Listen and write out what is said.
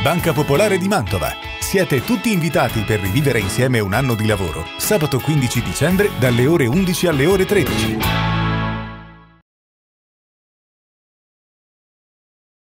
Banca Popolare di Mantova. Siete tutti invitati per rivivere insieme un anno di lavoro, sabato 15 dicembre dalle ore 11 alle ore 13.